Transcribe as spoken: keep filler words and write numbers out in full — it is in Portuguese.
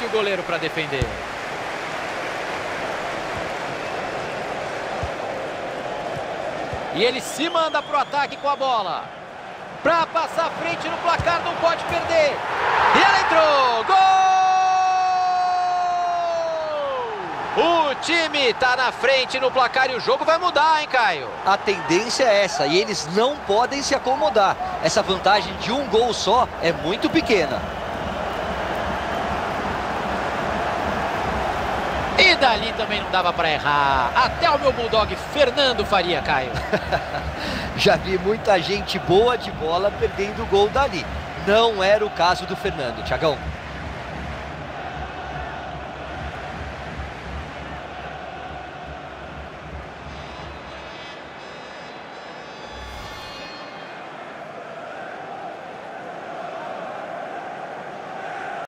difícil o goleiro para defender. E ele se manda pro ataque com a bola. Para passar à frente no placar, não pode perder. E ela entrou! Gol! O time tá na frente no placar e o jogo vai mudar, hein, Caio? A tendência é essa e eles não podem se acomodar. Essa vantagem de um gol só é muito pequena. E dali também não dava para errar. Até o meu bulldog Fernando faria, Caio. Já vi muita gente boa de bola perdendo o gol dali. Não era o caso do Fernando, Thiagão.